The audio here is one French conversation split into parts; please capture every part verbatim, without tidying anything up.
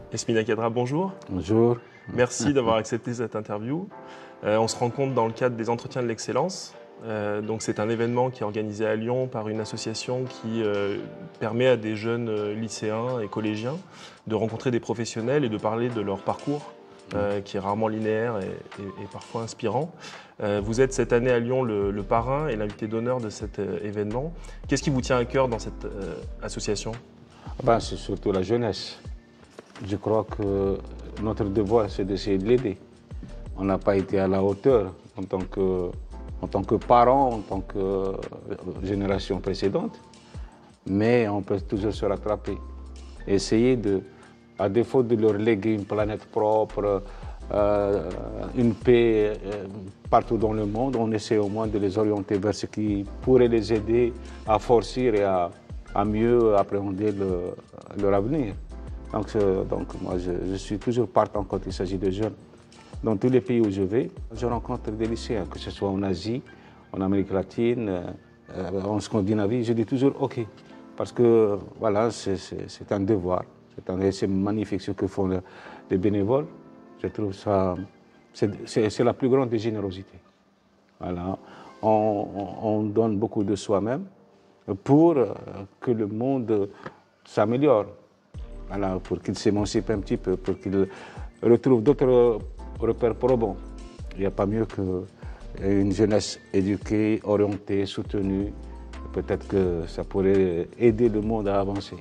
Yasmina Khadra, bonjour. Bonjour. Merci d'avoir accepté cette interview. Euh, on se rencontre dans le cadre des Entretiens de l'Excellence. Euh, donc c'est un événement qui est organisé à Lyon par une association qui euh, permet à des jeunes lycéens et collégiens de rencontrer des professionnels et de parler de leur parcours, euh, qui est rarement linéaire et, et, et parfois inspirant. Euh, vous êtes cette année à Lyon le, le parrain et l'invité d'honneur de cet euh, événement. Qu'est-ce qui vous tient à cœur dans cette euh, association? Ben, c'est surtout la jeunesse. Je crois que notre devoir, c'est d'essayer de l'aider. On n'a pas été à la hauteur en tant que, en tant que parents, en tant que euh, génération précédente, mais on peut toujours se rattraper. Essayer de, à défaut de leur léguer une planète propre, euh, une paix euh, partout dans le monde, on essaie au moins de les orienter vers ce qui pourrait les aider à forcer et à, à mieux appréhender le, leur avenir. Donc, euh, donc moi, je, je suis toujours partant quand il s'agit de jeunes. Dans tous les pays où je vais, je rencontre des lycéens, que ce soit en Asie, en Amérique latine, euh, en Scandinavie, je dis toujours OK. Parce que voilà, c'est un devoir, c'est magnifique ce que font le, les bénévoles. Je trouve ça, c'est la plus grande des générosités. Voilà. On, on, on donne beaucoup de soi-même pour que le monde s'améliore. Voilà, pour qu'il s'émancipe un petit peu, pour qu'il retrouve d'autres repères probants. Il n'y a pas mieux qu'une jeunesse éduquée, orientée, soutenue. Peut-être que ça pourrait aider le monde à avancer.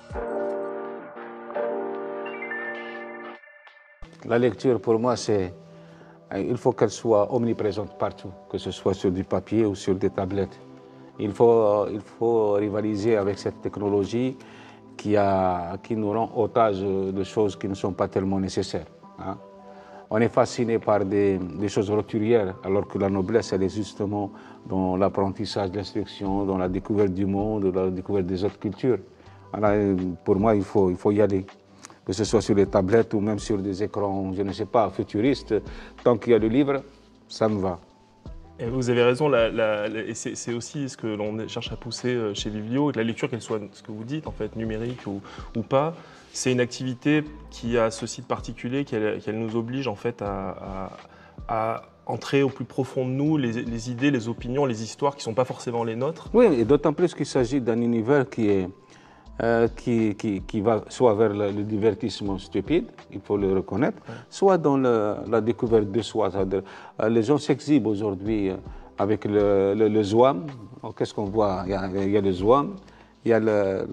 La lecture, pour moi, c'est, il faut qu'elle soit omniprésente partout, que ce soit sur du papier ou sur des tablettes. Il faut, il faut rivaliser avec cette technologie qui, a, qui nous rend otages de choses qui ne sont pas tellement nécessaires. Hein. On est fasciné par des, des choses roturières, alors que la noblesse, elle est justement dans l'apprentissage, l'instruction, dans la découverte du monde, dans la découverte des autres cultures. Alors, pour moi, il faut, il faut y aller. Que ce soit sur les tablettes ou même sur des écrans, je ne sais pas, futuristes. Tant qu'il y a le livre, ça me va. Et vous avez raison, la, la, la, et c'est aussi ce que l'on cherche à pousser chez Vividio, la lecture, qu'elle soit, ce que vous dites, en fait, numérique ou, ou pas, c'est une activité qui a ceci de particulier, qu'elle qu'elle nous oblige en fait à, à, à entrer au plus profond de nous, les, les idées, les opinions, les histoires qui ne sont pas forcément les nôtres. Oui, et d'autant plus qu'il s'agit d'un univers qui est Euh, qui, qui, qui va soit vers le, le divertissement stupide, il faut le reconnaître, ouais. soit dans le, la découverte de soi. Euh, les gens s'exhibent aujourd'hui euh, avec le, le, le zouam. Qu'est-ce qu'on voit? Il y, a, il y a le zouam, il y a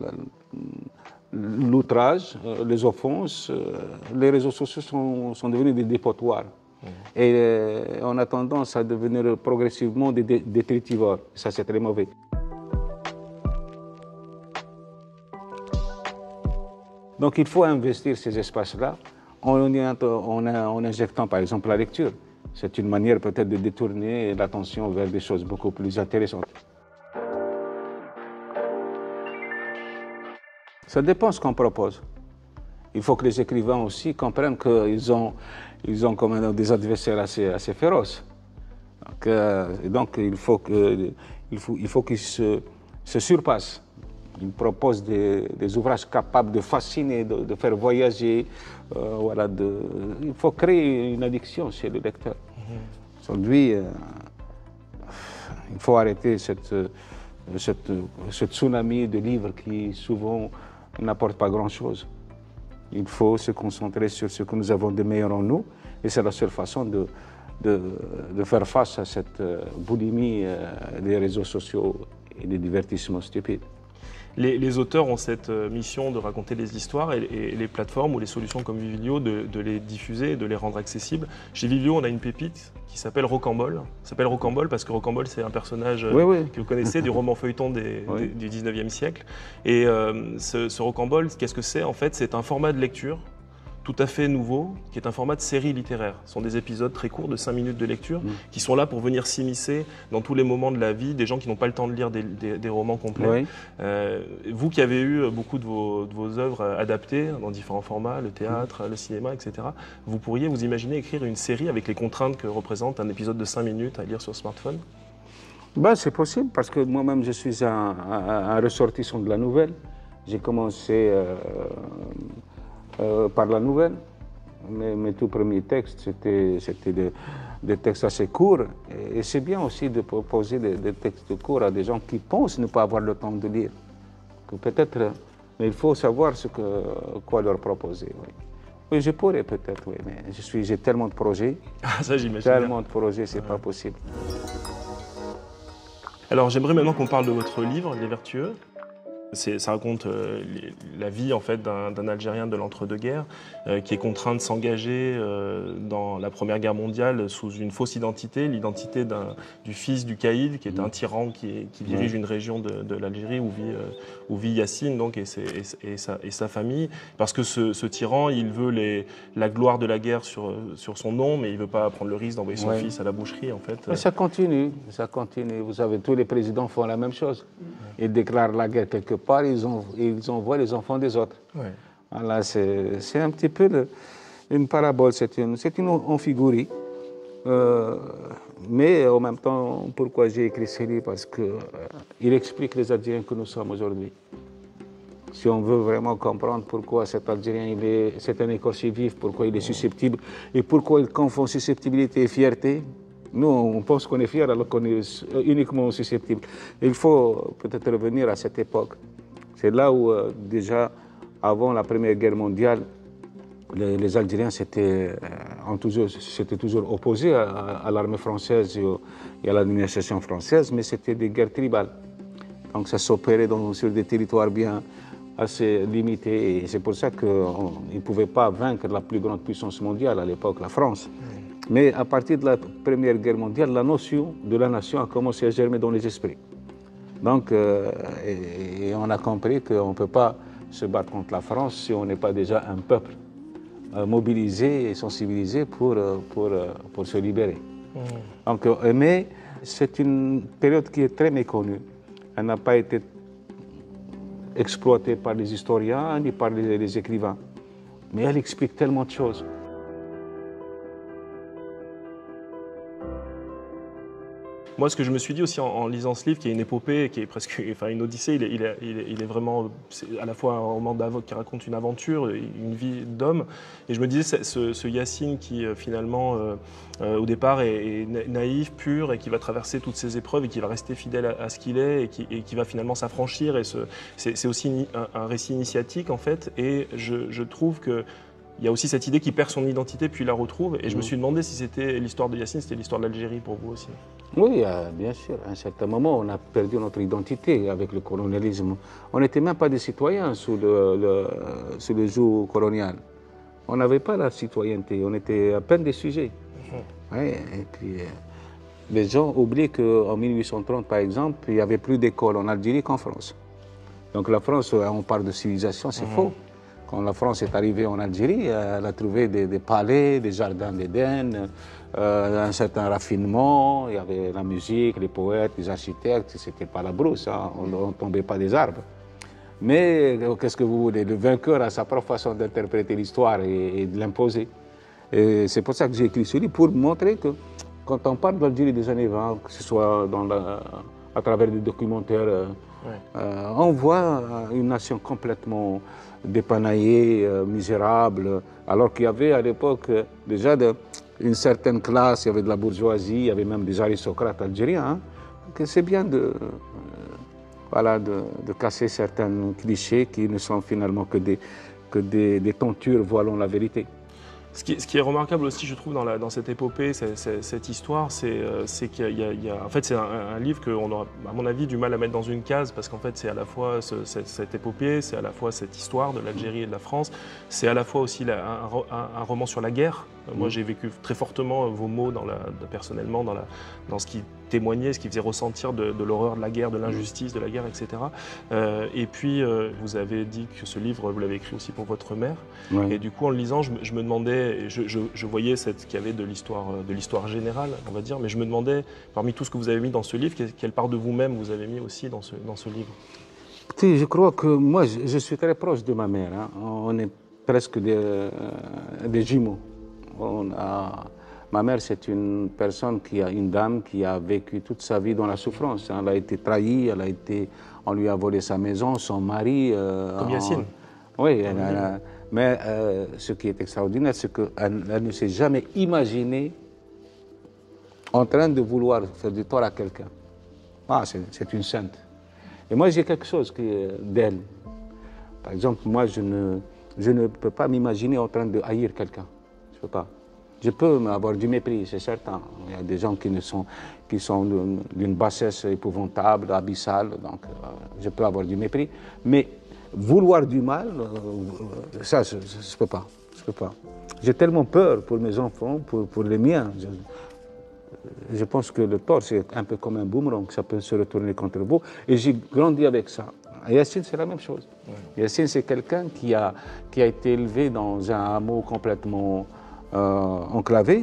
l'outrage, euh, les offenses. Euh, les réseaux sociaux sont, sont devenus des dépotoirs. Ouais. Et euh, on a tendance à devenir progressivement des détritivores. Ça, c'est très mauvais. Donc il faut investir ces espaces-là en, en, en injectant par exemple la lecture. C'est une manière peut-être de détourner l'attention vers des choses beaucoup plus intéressantes. Ça dépend de ce qu'on propose. Il faut que les écrivains aussi comprennent qu'ils ont, ils ont comme des adversaires assez, assez féroces. Donc, euh, et donc il faut qu'ils il faut, il faut qu'ils se, se surpassent. Il propose des, des ouvrages capables de fasciner, de, de faire voyager. Euh, voilà, de, il faut créer une addiction chez le lecteur. Mm-hmm. Aujourd'hui, euh, il faut arrêter cette, cette, ce tsunami de livres qui souvent n'apportent pas grand-chose. Il faut se concentrer sur ce que nous avons de meilleur en nous, et c'est la seule façon de, de, de faire face à cette boulimie des réseaux sociaux et des divertissements stupides. Les, les auteurs ont cette mission de raconter les histoires et, et les plateformes ou les solutions comme Vividio de, de les diffuser et de les rendre accessibles. Chez Vividio, on a une pépite qui s'appelle Rocambole. Ça s'appelle Rocambole parce que Rocambole, c'est un personnage oui, oui. que vous connaissez du roman feuilleton des, oui. des, du dix-neuvième siècle. Et euh, ce, ce Rocambole, qu'est-ce que c'est? En fait, c'est un format de lecture tout à fait nouveau, qui est un format de série littéraire. Ce sont des épisodes très courts de cinq minutes de lecture, mmh. qui sont là pour venir s'immiscer dans tous les moments de la vie des gens qui n'ont pas le temps de lire des, des, des romans complets. Oui. Euh, vous qui avez eu beaucoup de vos, de vos œuvres adaptées dans différents formats, le théâtre, mmh. le cinéma, et cetera, vous pourriez vous imaginer écrire une série avec les contraintes que représente un épisode de cinq minutes à lire sur smartphone? Ben, c'est possible, parce que moi-même, je suis un, un, un ressortissant de la nouvelle. J'ai commencé... Euh, euh, par la nouvelle. Mes, mes tout premiers textes, c'était des, des textes assez courts. Et, et c'est bien aussi de proposer des, des textes courts à des gens qui pensent ne pas avoir le temps de lire. Peut-être, mais il faut savoir ce que, quoi leur proposer. Oui, oui je pourrais peut-être, oui, mais je suis, j'ai tellement de projets. Ah, ça, j'imagine. Tellement de projets, c'est ouais. pas possible. Alors, j'aimerais maintenant qu'on parle de votre livre, Les Vertueux. Ça raconte euh, les, la vie en fait d'un Algérien de l'entre-deux-guerres euh, qui est contraint de s'engager euh, dans la Première Guerre mondiale sous une fausse identité, l'identité du fils du caïd, qui est un tyran qui, est, qui dirige une région de, de l'Algérie où vit, euh, où vit Yassine donc, et, ses, et, et, sa, et sa famille. Parce que ce, ce tyran, il veut les, la gloire de la guerre sur, sur son nom, mais il ne veut pas prendre le risque d'envoyer son ouais. fils à la boucherie. En fait. Mais ça continue, ça continue. Vous savez, tous les présidents font la même chose. Ils déclarent la guerre quelque part, ils, ont, ils envoient les enfants des autres. Ouais. Voilà, c'est un petit peu le, une parabole, c'est une, une amphigorie. Euh, mais en même temps, pourquoi j'ai écrit ce livre? Parce qu'il euh, explique les Algériens que nous sommes aujourd'hui. Si on veut vraiment comprendre pourquoi cet Algérien, c'est un écorché vif, pourquoi il est susceptible et pourquoi il confond susceptibilité et fierté. Nous, on pense qu'on est fier alors qu'on est uniquement susceptible. Il faut peut-être revenir à cette époque. C'est là où, euh, déjà, avant la Première Guerre mondiale, les, les Algériens s'étaient euh, toujours, toujours opposés à, à l'armée française et, au, et à l'administration française, mais c'était des guerres tribales. Donc ça s'opérait sur des territoires bien assez limités. Et c'est pour ça qu'ils ne pouvaient pas vaincre la plus grande puissance mondiale à l'époque, la France. Mais à partir de la Première Guerre mondiale, la notion de la nation a commencé à germer dans les esprits. Donc, euh, et, et on a compris qu'on ne peut pas se battre contre la France si on n'est pas déjà un peuple euh, mobilisé et sensibilisé pour, pour, pour se libérer. Mmh. Donc, euh, mais c'est une période qui est très méconnue. Elle n'a pas été exploitée par les historiens ni par les, les écrivains. Mais elle explique tellement de choses. Moi, ce que je me suis dit aussi en, en lisant ce livre, qui est une épopée, qui est presque enfin, une odyssée, il est, il est, il est, il est vraiment est à la fois un roman qui raconte une aventure, une vie d'homme. Et je me disais, ce, ce Yassine qui finalement, euh, euh, au départ, est, est naïf, pur, et qui va traverser toutes ces épreuves et qui va rester fidèle à, à ce qu'il est et qui, et qui va finalement s'affranchir. Et c'est aussi un, un récit initiatique, en fait. Et je, je trouve que il y a aussi cette idée qu'il perd son identité puis il la retrouve. Et je me suis demandé si c'était l'histoire de Yassine, c'était l'histoire de l'Algérie pour vous aussi. Oui, bien sûr. À un certain moment, on a perdu notre identité avec le colonialisme. On n'était même pas des citoyens sous le, le, sous le joug colonial. On n'avait pas la citoyenneté, on était à peine des sujets. Mmh. Ouais, et puis, les gens oublient qu'en mille huit cent trente, par exemple, il n'y avait plus d'école en Algérie qu'en France. Donc la France, on parle de civilisation, c'est mmh. faux. Quand la France est arrivée en Algérie, elle a trouvé des, des palais, des jardins d'Éden, euh, un certain raffinement. Il y avait la musique, les poètes, les architectes. C'était pas la brousse, hein, on ne tombait pas des arbres. Mais qu'est-ce que vous voulez? Le vainqueur a sa propre façon d'interpréter l'histoire et, et de l'imposer. Et c'est pour ça que j'ai écrit ce livre, pour montrer que quand on parle d'Algérie des années vingt, que ce soit dans la, à travers des documentaires, euh, ouais. euh, on voit une nation complètement dépanaillé, euh, misérable, alors qu'il y avait à l'époque euh, déjà de, une certaine classe, il y avait de la bourgeoisie, il y avait même des aristocrates algériens. Hein. C'est bien de, euh, voilà, de, de casser certains clichés qui ne sont finalement que des, que des, des tentures voilant la vérité. Ce qui, ce qui est remarquable aussi, je trouve, dans, la, dans cette épopée, c'est, c'est, cette histoire, c'est euh, qu'il y, y, y a... En fait, c'est un, un livre qu'on aura, à mon avis, du mal à mettre dans une case, parce qu'en fait, c'est à la fois ce, cette, cette épopée, c'est à la fois cette histoire de l'Algérie et de la France, c'est à la fois aussi la, un, un, un roman sur la guerre. Moi, j'ai vécu très fortement vos mots dans la, personnellement dans, la, dans ce qui témoignait, ce qui faisait ressentir de, de l'horreur de la guerre, de l'injustice de la guerre, et cetera. Euh, et puis, euh, vous avez dit que ce livre, vous l'avez écrit aussi pour votre mère. Ouais. Et du coup, en le lisant, je, je me demandais, je, je, je voyais qu'il y avait de l'histoire de l'histoire générale, on va dire, mais je me demandais, parmi tout ce que vous avez mis dans ce livre, quelle part de vous-même vous avez mis aussi dans ce, dans ce livre? Si, je crois que moi, je, je suis très proche de ma mère. Hein. On est presque des, euh, des jumeaux. On a... Ma mère, c'est une personne qui a une dame qui a vécu toute sa vie dans la souffrance. Elle a été trahie, elle a été, on lui a volé sa maison, son mari. Euh, Comme Yassine. En... Oui, elle a, Mais euh, ce qui est extraordinaire, c'est qu'elle ne s'est jamais imaginée en train de vouloir faire du tort à quelqu'un. Ah, c'est une sainte. Et moi, j'ai quelque chose d'elle. Par exemple, moi, je ne, je ne peux pas m'imaginer en train de haïr quelqu'un. Je ne peux pas. Je peux avoir du mépris, c'est certain. Il y a des gens qui, ne sont, qui sont d'une bassesse épouvantable, abyssale, donc euh, je peux avoir du mépris. Mais vouloir du mal, euh, ça, je ne peux pas. Je peux pas. J'ai tellement peur pour mes enfants, pour, pour les miens. Je, je pense que le tort, c'est un peu comme un boomerang, ça peut se retourner contre vous. Et j'ai grandi avec ça. Yacine, c'est la même chose. Ouais. Yacine, c'est quelqu'un qui a, qui a été élevé dans un hameau complètement euh, enclavé,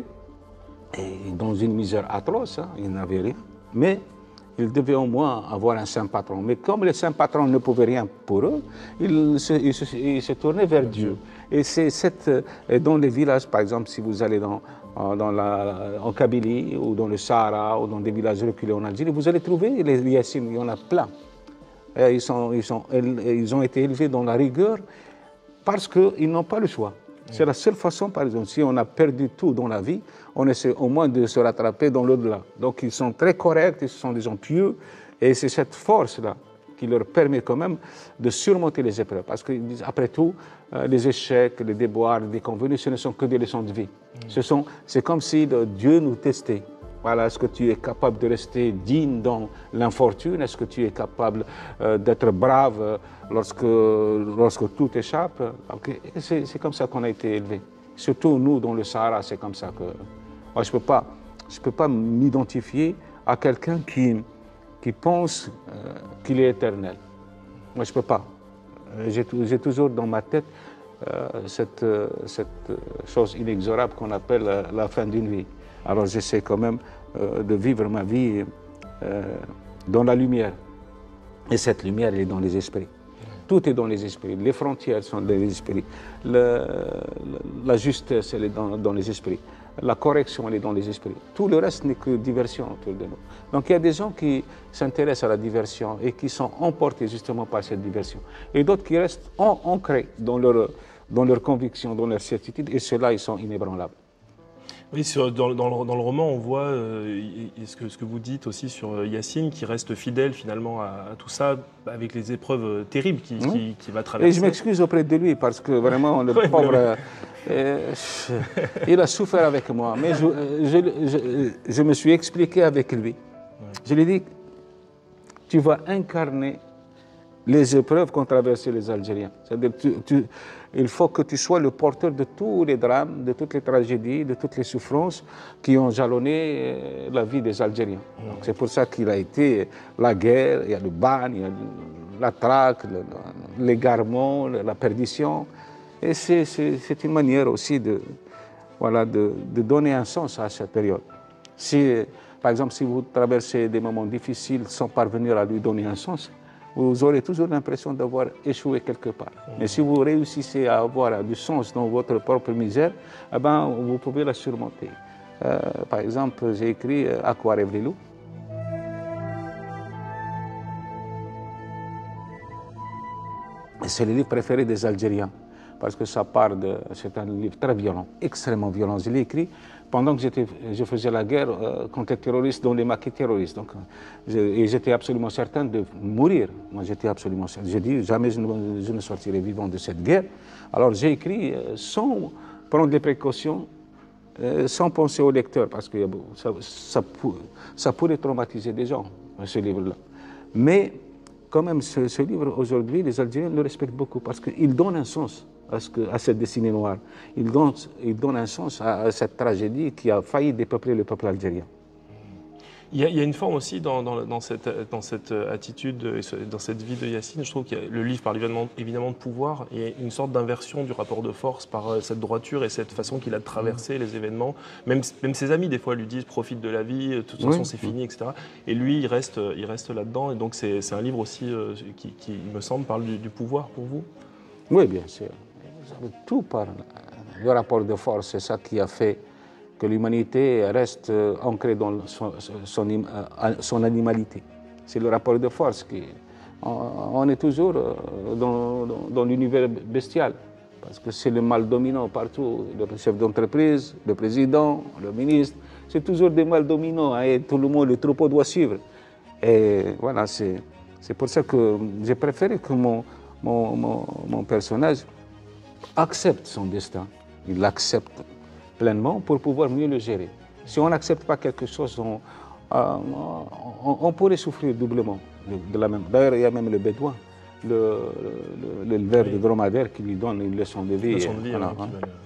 et dans une misère atroce, hein, il n'avait rien. Mais il devait au moins avoir un saint patron. Mais comme les saints patrons ne pouvaient rien pour eux, ils se, ils se, ils se tournaient vers Dieu. Et c'est cette, dans les villages, par exemple, si vous allez dans, dans la, en Kabylie, ou dans le Sahara, ou dans des villages reculés en Algérie, vous allez trouver les Yacines, il y en a plein. Et ils, sont, ils, sont, ils ont été élevés dans la rigueur parce qu'ils n'ont pas le choix. C'est la seule façon, par exemple, si on a perdu tout dans la vie, on essaie au moins de se rattraper dans l'au-delà. Donc ils sont très corrects, ils sont des gens pieux, et c'est cette force-là qui leur permet quand même de surmonter les épreuves. Parce qu'après tout, euh, les échecs, les déboires, les déconvenus, ce ne sont que des leçons de vie. Mmh. C'est comme si le, Dieu nous testait. Voilà, est-ce que tu es capable de rester digne dans l'infortune? Est-ce que tu es capable euh, d'être brave euh, lorsque, lorsque tout échappe? Okay. C'est comme ça qu'on a été élevé. Surtout nous, dans le Sahara, c'est comme ça que... Moi, je ne peux pas, je peux pas m'identifier à quelqu'un qui, qui pense euh, qu'il est éternel. Moi, je ne peux pas. J'ai toujours dans ma tête euh, cette, euh, cette chose inexorable qu'on appelle euh, la fin d'une vie. Alors j'essaie quand même euh, de vivre ma vie euh, dans la lumière. Et cette lumière, elle est dans les esprits. Tout est dans les esprits. Les frontières sont dans les esprits. Le, la justesse, elle est dans, dans les esprits. La correction, elle est dans les esprits. Tout le reste n'est que diversion autour de nous. Donc il y a des gens qui s'intéressent à la diversion et qui sont emportés justement par cette diversion. Et d'autres qui restent en, ancrés dans leur, dans leur conviction, dans leur certitude, et ceux-là, ils sont inébranlables. Oui, sur, dans, dans, le, dans le roman, on voit euh, ce, que, ce que vous dites aussi sur Yacine, qui reste fidèle finalement à, à tout ça, avec les épreuves terribles qu'il qui, qui, qui va traverser. Et je m'excuse auprès de lui, parce que vraiment, le ouais, pauvre, euh, euh, il a souffert avec moi. Mais je, je, je, je me suis expliqué avec lui. Ouais. Je lui ai dit, tu vas incarner les épreuves qu'ont traversées les Algériens. C'est-à-dire, tu, tu, il faut que tu sois le porteur de tous les drames, de toutes les tragédies, de toutes les souffrances qui ont jalonné la vie des Algériens. Mmh. C'est pour ça qu'il a été la guerre, il y a le bagne, il y a la traque, l'égarement, la perdition. Et c'est une manière aussi de, voilà, de, de donner un sens à cette période. Si, par exemple, si vous traversez des moments difficiles sans parvenir à lui donner un sens, vous aurez toujours l'impression d'avoir échoué quelque part. Mmh. Mais si vous réussissez à avoir du sens dans votre propre misère, eh ben, vous pouvez la surmonter. Euh, par exemple, j'ai écrit « À quoi rêvent les loups ». C'est le livre préféré des Algériens, parce que ça part de... C'est un livre très violent, extrêmement violent. Je l'ai écrit pendant que je faisais la guerre euh, contre les terroristes, dont les maquis terroristes. Donc, je, et j'étais absolument certain de mourir. Moi, j'étais absolument certain. J'ai dit, jamais je ne, je ne sortirai vivant de cette guerre. Alors, j'ai écrit euh, sans prendre des précautions, euh, sans penser au lecteur, parce que bon, ça, ça, ça pourrait traumatiser des gens, ce livre-là. Mais, quand même, ce, ce livre, aujourd'hui, les Algériens le respectent beaucoup, parce qu'il donne un sens à, ce que, à cette destinée noire. Il donne, il donne un sens à, à cette tragédie qui a failli dépeupler le peuple algérien. Il y a, il y a une forme aussi dans, dans, dans, cette, dans cette attitude, dans cette vie de Yacine. Je trouve que le livre parle évidemment, évidemment de pouvoir et une sorte d'inversion du rapport de force par cette droiture et cette façon qu'il a de traverser les événements. Même, même ses amis, des fois, lui disent « profite de la vie, de toute façon, oui. c'est fini, et cetera » Et lui, il reste, il reste là-dedans. Et donc, c'est un livre aussi euh, qui, qui, il me semble, parle du, du pouvoir pour vous. Oui, bien sûr. Tout parle. Le rapport de force, c'est ça qui a fait que l'humanité reste ancrée dans son, son, son animalité. C'est le rapport de force qui... On, on est toujours dans, dans, dans l'univers bestial. parce que c'est le mal dominant partout. Le chef d'entreprise, le président, le ministre, c'est toujours des mal dominants, hein, et tout le monde, le troupeau doit suivre. Et voilà, c'est pour ça que j'ai préféré que mon, mon, mon, mon personnage accepte son destin. Il l'accepte pleinement pour pouvoir mieux le gérer. Si on n'accepte pas quelque chose, on, euh, on, on pourrait souffrir doublement de la même. D'ailleurs, il y a même le bédouin, l'éleveur le, le, de dromadaire qui lui donne une leçon de vie. Leçon de vie, voilà, hein, hein.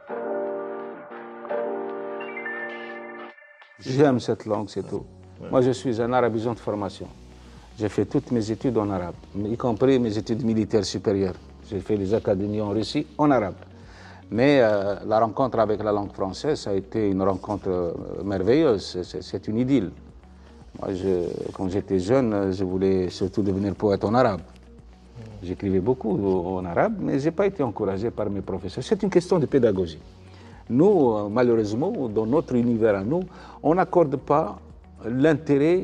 J'aime cette langue, c'est tout. Ouais. Moi, je suis un arabisant de formation. J'ai fait toutes mes études en arabe, y compris mes études militaires supérieures. J'ai fait les académies en Russie en arabe. Mais euh, la rencontre avec la langue française, ça a été une rencontre euh, merveilleuse. C'est une idylle. Moi, je, quand j'étais jeune, je voulais surtout devenir poète en arabe. J'écrivais beaucoup en arabe, mais je n'ai pas été encouragé par mes professeurs. C'est une question de pédagogie. Nous, malheureusement, dans notre univers à nous, on n'accorde pas l'intérêt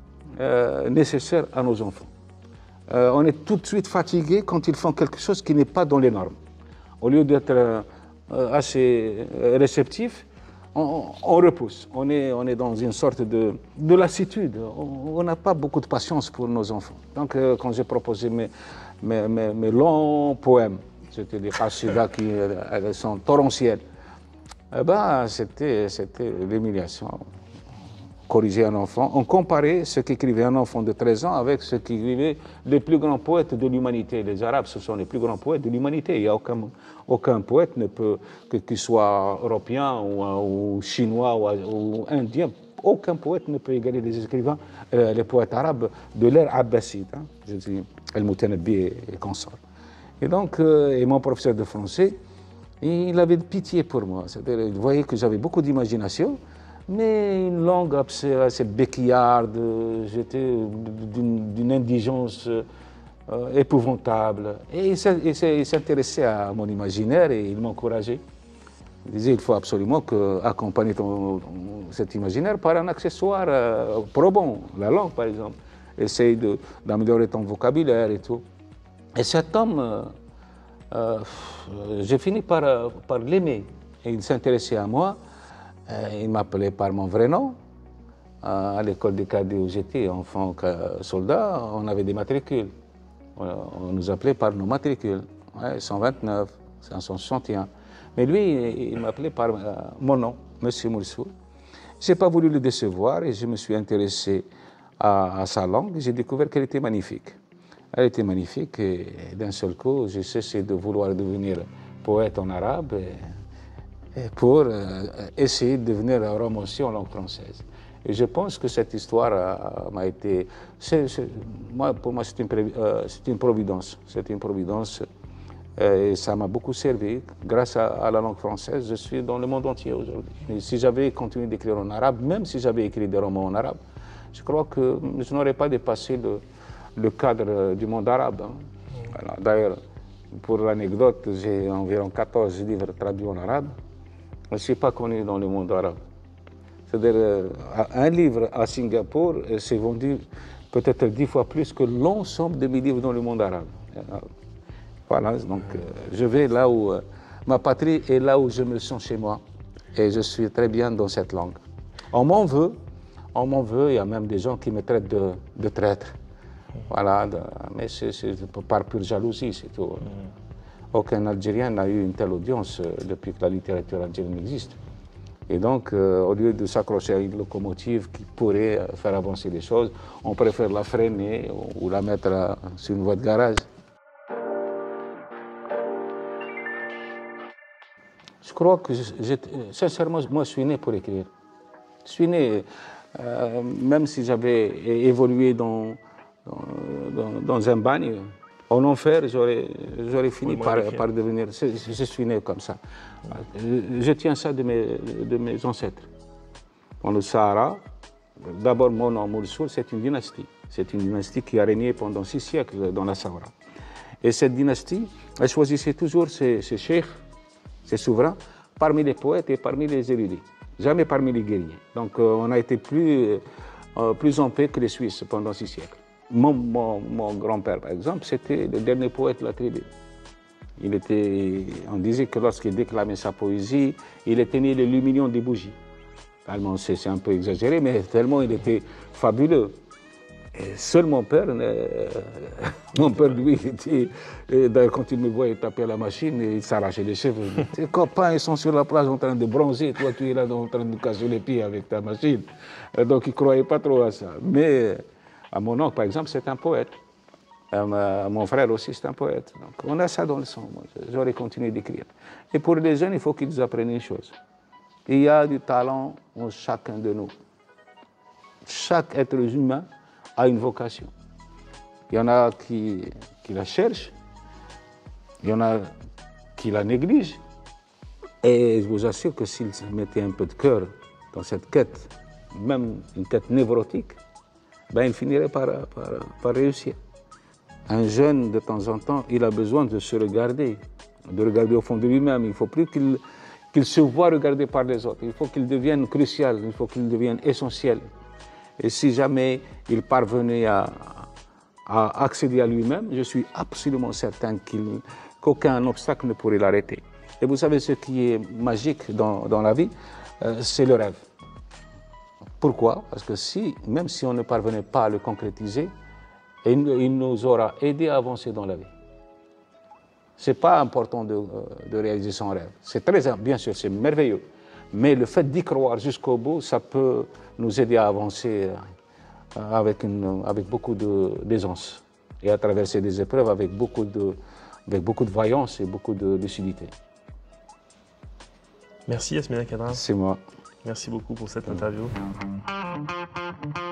euh, nécessaire à nos enfants. Euh, on est tout de suite fatigué quand ils font quelque chose qui n'est pas dans les normes. Au lieu d'être euh, assez réceptif, on, on repousse. On est, on est dans une sorte de, de lassitude. On n'a pas beaucoup de patience pour nos enfants. Donc, euh, quand j'ai proposé mes, mes, mes, mes longs poèmes, c'était des qasidas qui euh, sont torrentiels, eh ben, c'était l'humiliation. Corriger un enfant, on comparait ce qu'écrivait un enfant de treize ans avec ce qu'écrivaient les plus grands poètes de l'humanité. Les Arabes, ce sont les plus grands poètes de l'humanité. Il n'y a aucun, aucun poète ne peut, qu'il soit européen ou, ou chinois ou, ou indien, aucun poète ne peut égaler les écrivains, euh, les poètes arabes de l'ère abbasside. Hein, je dis, El-Moutanabbi et, et consorts. Et donc, euh, et mon professeur de français, il avait de pitié pour moi. C'est-à-dire, il voyait que j'avais beaucoup d'imagination, mais une langue assez, assez béquillarde, j'étais d'une indigence euh, épouvantable. Et il s'intéressait à mon imaginaire et il m'encourageait. Il disait il faut absolument que, accompagner ton, cet imaginaire par un accessoire euh, probant, la langue par exemple. Essaye d'améliorer ton vocabulaire et tout. Et cet homme, euh, euh, j'ai fini par, par l'aimer. Et il s'intéressait à moi. Il m'appelait par mon vrai nom. À l'école des cadets où j'étais, enfant soldat, on avait des matricules. On nous appelait par nos matricules. Ouais, cent vingt-neuf, cinq cent soixante et un. Mais lui, il m'appelait par mon nom, Monsieur Moursoul. Je n'ai pas voulu le décevoir et je me suis intéressé à, à sa langue. J'ai découvert qu'elle était magnifique. Elle était magnifique et d'un seul coup, j'ai cessé de vouloir devenir poète en arabe. Et, pour euh, essayer de devenir romancier en langue française. Et je pense que cette histoire euh, m'a été... C est, c est, moi, pour moi, c'est une, euh, une providence. C'est une providence euh, et ça m'a beaucoup servi. Grâce à, à la langue française, je suis dans le monde entier aujourd'hui. Et si j'avais continué d'écrire en arabe, même si j'avais écrit des romans en arabe, je crois que je n'aurais pas dépassé le, le cadre du monde arabe. Hein. Voilà. D'ailleurs, pour l'anecdote, j'ai environ quatorze livres traduits en arabe. Je ne suis pas connu dans le monde arabe. C'est-à-dire, euh, un livre à Singapour s'est vendu peut-être dix fois plus que l'ensemble de mes livres dans le monde arabe. Voilà, donc euh, je vais là où... Euh, ma patrie est là où je me sens chez moi. Et je suis très bien dans cette langue. On m'en veut, on m'en veut, il y a même des gens qui me traitent de, de traître. Voilà, de, mais c'est par pure jalousie, c'est tout. Aucun Algérien n'a eu une telle audience depuis que la littérature algérienne existe. Et donc, euh, au lieu de s'accrocher à une locomotive qui pourrait faire avancer les choses, on préfère la freiner ou, ou la mettre à, sur une voie de garage. Je crois que, je, je, sincèrement, moi, je suis né pour écrire. Je suis né, euh, même si j'avais évolué dans, dans, dans un bagne, en enfer, j'aurais fini oui, par, par devenir... Je, je suis né comme ça. Je, je tiens ça de mes, de mes ancêtres. Dans le Sahara, d'abord mon nom, Moursoul, c'est une dynastie. C'est une dynastie qui a régné pendant six siècles dans la Sahara. Et cette dynastie, elle choisissait toujours ses, ses cheikhs, ses souverains, parmi les poètes et parmi les érudits. Jamais parmi les guerriers. Donc euh, on a été plus, euh, plus en paix que les Suisses pendant six siècles. Mon, mon, mon grand-père, par exemple, c'était le dernier poète de la tribu. Il était, on disait que lorsqu'il déclamait sa poésie, il éteignait les luminions des bougies. C'est un peu exagéré, mais tellement il était fabuleux. Et seul mon père, euh, mon père, lui, était, d'ailleurs, quand il me voyait taper à la machine, il s'arrachait les cheveux. Tes copains, ils sont sur la plage en train de bronzer, toi, tu es là en train de nous casser les pieds avec ta machine. Donc, il ne croyait pas trop à ça. Mais à mon oncle, par exemple, c'est un poète. À mon frère aussi, c'est un poète. Donc, on a ça dans le sang. J'aurais continué d'écrire. Et pour les jeunes, il faut qu'ils apprennent une chose. Il y a du talent en chacun de nous. Chaque être humain a une vocation. Il y en a qui, qui la cherchent, il y en a qui la négligent. Et je vous assure que s'ils mettaient un peu de cœur dans cette quête, même une quête névrotique, ben ils finiraient par, par, par réussir. Un jeune, de temps en temps, il a besoin de se regarder, de regarder au fond de lui-même. Il ne faut plus qu'il qu'il se voit regarder par les autres. Il faut qu'il devienne crucial, il faut qu'il devienne essentiel. Et si jamais il parvenait à, à accéder à lui-même, je suis absolument certain qu'il, qu'aucun obstacle ne pourrait l'arrêter. Et vous savez, ce qui est magique dans, dans la vie, euh, c'est le rêve. Pourquoi? Parce que si, même si on ne parvenait pas à le concrétiser, il, il nous aura aidé à avancer dans la vie. Ce n'est pas important de, de réaliser son rêve. C'est très, bien sûr, c'est merveilleux. Mais le fait d'y croire jusqu'au bout, ça peut nous aider à avancer avec, une, avec beaucoup d'aisance et à traverser des épreuves avec beaucoup de, avec beaucoup de vaillance et beaucoup de lucidité. Merci Yasmina Khadra. C'est moi. Merci beaucoup pour cette interview.